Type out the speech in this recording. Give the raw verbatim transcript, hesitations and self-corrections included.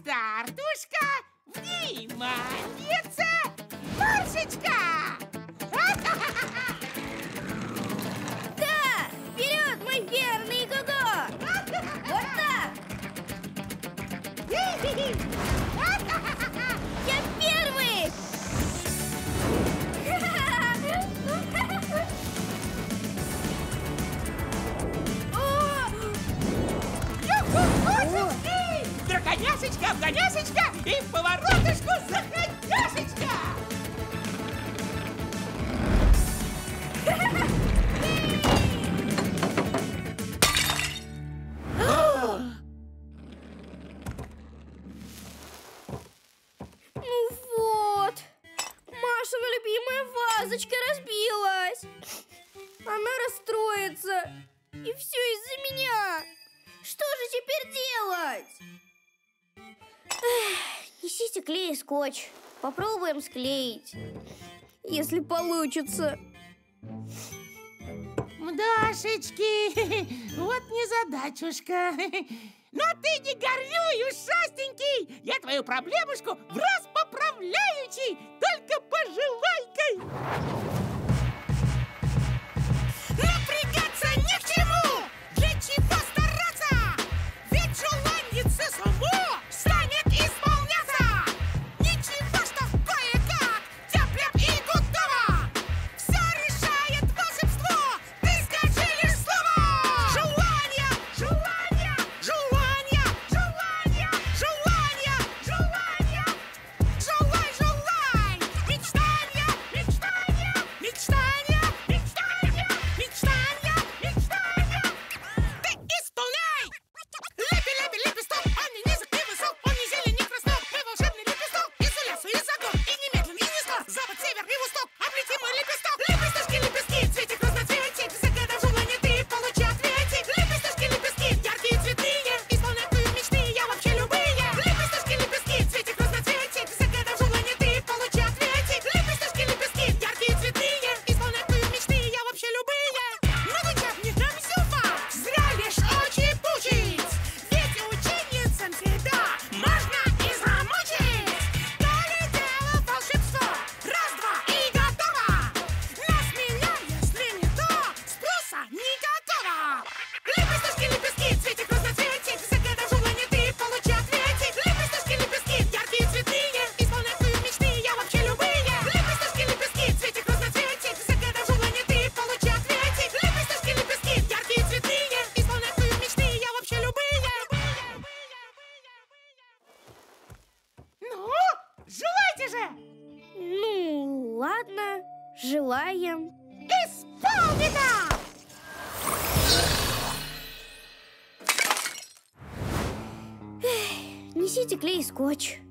картушка, внимание, Марсечка! Да! Вперед, мой верный Гого! Вот так! Я первый! Драконяшечка, обгоняшечка и в поворотышку заходяшечка! Ну вот, Машина любимая вазочка разбилась. Она расстроится. И все из-за меня. Что же теперь делать? Эх, несите клей и скотч. Попробуем склеить. Если получится. Мдашечки, вот незадачушка. Но ты не горюй, ушастенький. Я твою проблемушку в раз поправляючи. Только пожелай-ка. Напрягаться ни к чему. Для чего стараться? Ведь желаннице само станет исполняться. Ничего, что кое-как тяп-ляп и готово. Все решает волшебство. Ты скажи лишь слово. Желание, желание, желание, желание, желание, желание. Желай, желай. Мечтания, мечтания, мечтания, мечтания, мечтания, мечтания. Ты исполняй. Лепи, лепи, лепесток, он не низок, не высок, он не зелень, не краснок. Мы волшебный лепесток, из лесу, из огор, и немедленно, и не скоро. Запад, север и восток, облети мой лепесток. Лепесточки, лепестки, цветик разноцветик, загадав желание, ты получи ответик. Лепесточки, лепестки, яркие цветные, исполняй твои мечты, я вообще любые. Лепесточки, лепестки, цветик разноцветик, загадав желание, ты получи ответик. Лепесточки, лепестки, яркие цветные, исполняй твои мечты, я вообще любые. Но сейчас не дам зюба, зря лишь очи пучить. Ведь ученицам тебя можно и замучить. То ли дело волшебство, раз-два и готово. Но с меня, если не то, спроса никакого. Лепесточки, лепестки, цветик разноцветик, загадав желание, ты получи ответик. Лепесточки, лепестки, яркие цветные, исполняй твои мечты, я вообще любые. Лепесточки, лепестки, цветик разноцветик, загадав желание, ты получи ответик. Лепесточки, лепестки, яркие цветные, исполняй твои мечты, я вообще любые. Ну, желайте же! Ну, ладно, желаем. Исполнено! Несите клей и скотч.